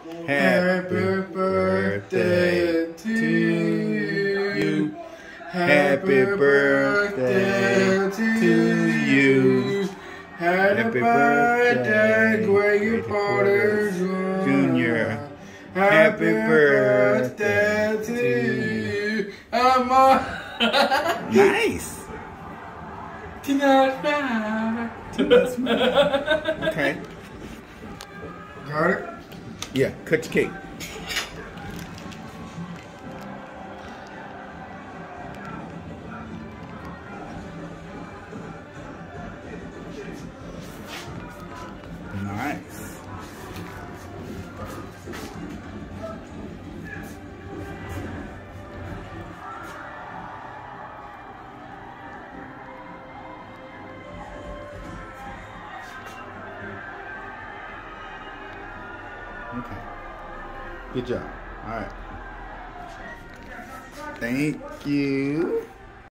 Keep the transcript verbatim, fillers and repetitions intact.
Happy birthday to you. Happy birthday to you. Happy birthday, Grady Portisjr. Junior. Happy birthday to you. Nice. Okay. Got it? Yeah, cut your cake. Nice. Okay. Good job. All right. Thank you.